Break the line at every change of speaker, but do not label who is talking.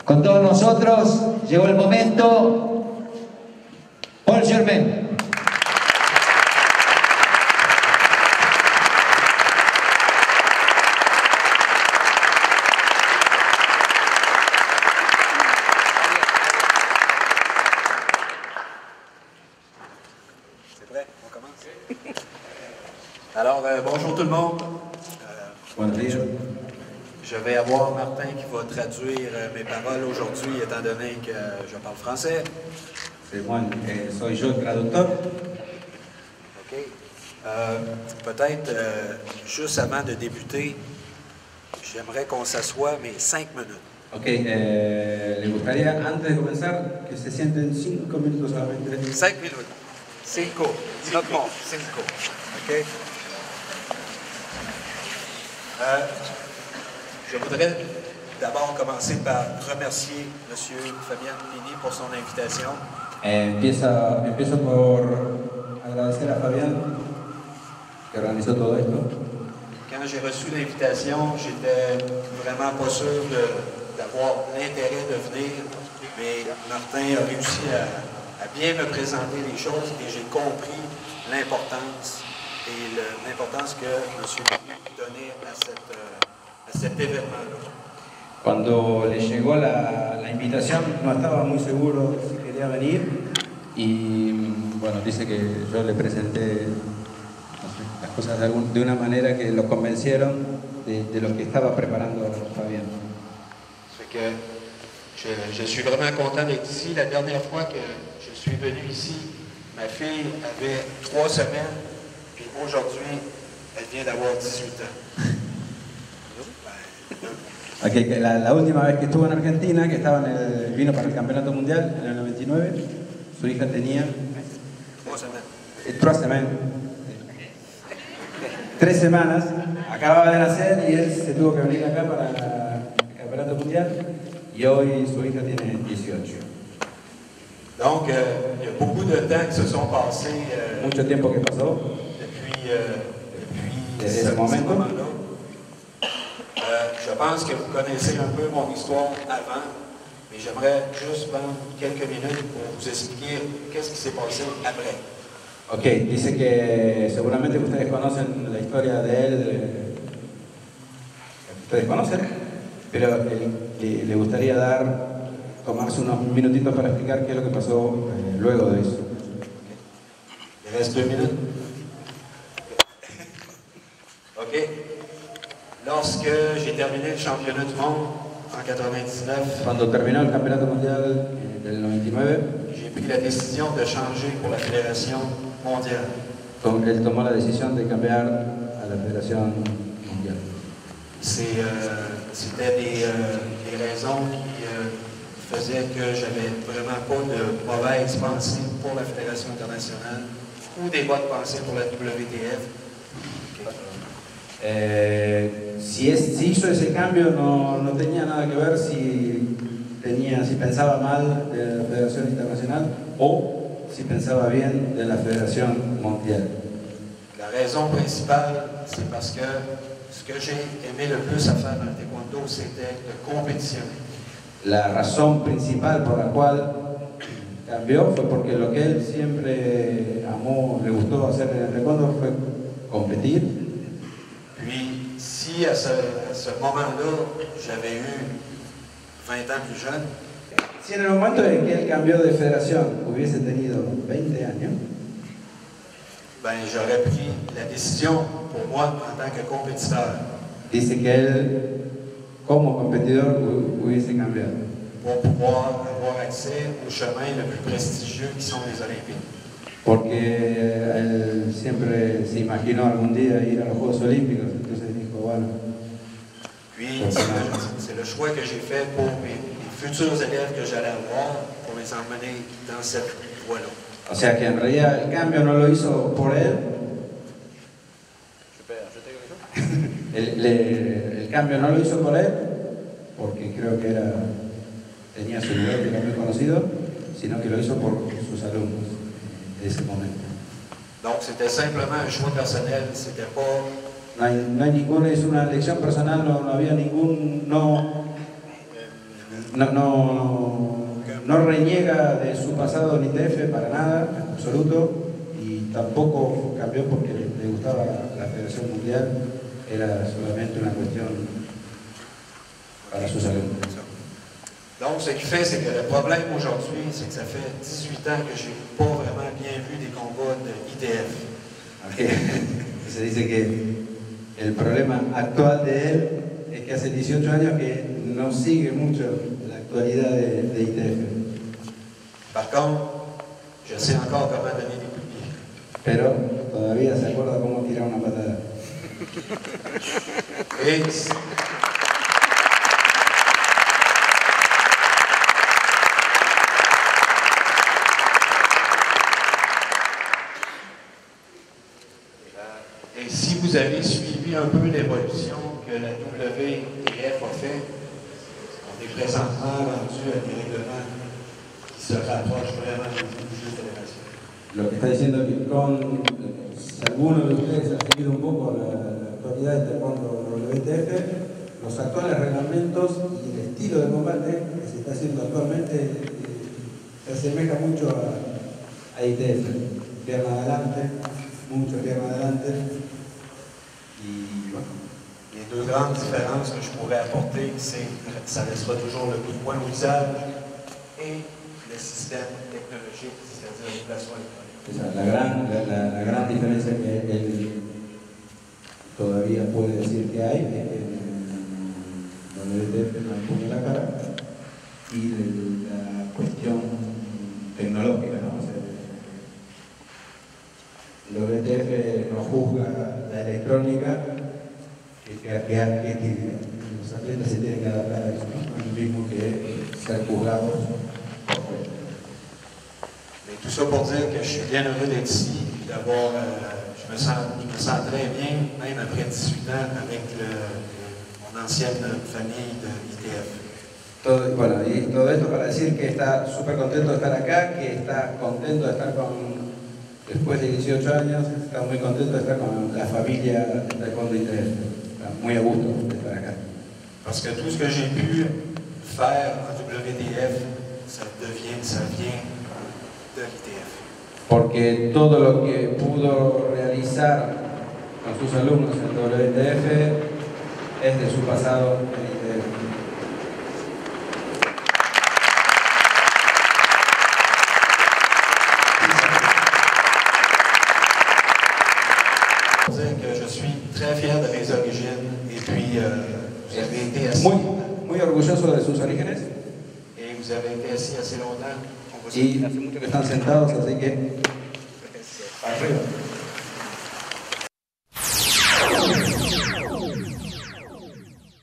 Con todos nosotros llegó el momento. Paul Germain.
Alors, bonjour tout le monde.
Buenos días.
Je vais avoir Martin qui va traduire mes paroles aujourd'hui, étant donné que je parle français.
Bueno, soy yo el traductor.
OK. Peut-être, juste avant de débuter, j'aimerais qu'on s'assoie, mais 5 minutes.
Ok, le gustaría antes de comenzar que se sienten 5 minutos solamente.
5 minutes. 5. Not more. 5. OK. Je voudrais d'abord commencer par remercier M. Fabien Pini pour son invitation.
Empiezo por agradecer a Fabián que organizó todo esto.
Quand j'ai reçu l'invitation, j'étais vraiment pas sûr d'avoir l'intérêt de venir, mais Martin a réussi à bien me présenter les choses et j'ai compris l'importance que M. Pini donnait à cet événement-là.
Cuando le llegó la invitación no estaba muy seguro si quería venir y bueno, dice que yo le presenté las cosas de una manera que lo convencieron de lo que estaba preparando Fabián.
Que je suis vraiment content d'être ici. La dernière fois que je suis venu ici, ma fille avait 3 semaines, puis aujourd'hui, elle vient d'avoir 18 ans.
Okay, la última vez que estuvo en Argentina, que vino para el Campeonato Mundial en el 99, su hija tenía 3 semanas, acababa de nacer y él se tuvo que venir acá para el Campeonato Mundial y hoy su hija tiene 18.
Donc, il y a beaucoup de temps qui se sont passés
mucho tiempo que pasó
depuis ce moment-là. Je pense que vous connaissez un peu mon histoire avant, mais j'aimerais juste prendre quelques minutes pour vous expliquer qu'est-ce qui s'est passé après.
Ok, dice que seguramente ustedes conocen la historia de él, ustedes conocen, pero le gustaría tomarse unos minutitos para explicar qué es lo que pasó luego de eso.
Il reste 2 minutes. Ok. Lorsque j'ai terminé le championnat du monde en 99,
cuando terminó el campeonato mundial del 99,
j'ai pris la décision de changer pour la fédération mondiale.
Él tomó la decisión de cambiar a la Federación Mundial.
C'était des raisons qui faisaient que j'avais vraiment pas de mauvaise pensée pour la Fédération internationale ou des bonnes pensées pour la WTF.
Si hizo ese cambio no tenía nada que ver si pensaba mal de la Federación Internacional o si pensaba bien de la Federación Mundial.
La raison principale, c'est parce que ce que j'ai aimé le plus à faire dans le taekwondo, c'était de compétitionner.
La razón principal por la cual cambió fue porque lo que él siempre amó, le gustó hacer en el taekwondo fue competir.
Puis, si à ce moment-là, j'avais eu 20 ans plus jeune,
si en el momento en que él cambió de federación hubiese tenido 20 años,
ben, j'aurais pris la décision pour moi en tant que compétiteur.
Dice que él, como competidor, hubiese cambiado.
Pour pouvoir avoir accès au chemin le plus prestigieux qui sont les Olympiques.
Porque él siempre se imaginó algún día ir a los Juegos Olímpicos, entonces dijo, bueno.
Puis c'est le choix que j'ai fait pour mes futurs élèves que j'allais avoir, pour les emmener dans cette voie-là.
O sea que en realidad el cambio no lo hizo por él. El cambio no lo hizo por él, porque creo que tenía su nivel que era muy conocido, sino que lo hizo por sus alumnos de ese momento.
Donc c'était simplement un choix personnel, c'était pas...
No hay ninguna, es una elección personal, no había ningún no reniega de su pasado en ITF para nada, en absoluto, y tampoco cambió porque le gustaba la Federación Mundial, era solamente una cuestión para sus alumnos.
Donc, ce qui fait, c'est que le problème aujourd'hui, c'est que ça fait 18 ans que je n'ai pas vraiment bien vu des combats de ITF.
Okay. Se dice que el problema actual de él es que hace 18 años que no sigue mucho la actualidad de ITF.
Par contre, je sais encore comment donner des coups de pied.
Pero todavía se acuerda cómo tirar una patada.
Et si vous avez suivi un peu l'évolution que la WTF a fait, on est présentement rendu à des règlements qui se rapprochent vraiment des Jeux fédération.
Lo que está diciendo es que si alguno de ustedes ha seguido un poco la actualidad de taekwondo WTF, los actuales reglamentos y el estilo de combate que se está haciendo actualmente se asemeja mucho a ITF. Pierna adelante, mucho pierna adelante.
Et bueno, les deux grandes différences que je pourrais apporter, c'est que ça restera toujours le coup de poing au visage et le système technologique, c'est-à-dire le placement électronique.
La gran diferencia que él todavía puede decir que hay es que en WTF no hay puño en la cara y la cuestión tecnológica, ¿no? O sea, el WTF no juzga la electrónica, que los atletas se tienen que adaptar a eso, ¿no? No es lo mismo que ser juzgados por fuera.
Mais tout ça pour dire que je suis bien heureux d'être ici, d'avoir, je me sens très bien, même après 18 ans, avec mon ancienne famille de ITF.
Bueno, y todo esto para decir que está súper contento de estar acá, que está contento de estar después de 18 años, está muy contento de estar con la familia de Taekwondo ITF. Está muy a gusto de estar acá.
Parce que tout ce que j'ai pu faire en WTF, ça vient de l'ITF.
Porque todo lo que pudo realizar con sus alumnos en WTF es de su pasado en ITF.
Que je suis très fier de mes origines et puis vous avez été assis
muy orgulloso de sus orígenes
et vous avez été assis assez longtemps.
y hace mucho que están sentados, así que arriba.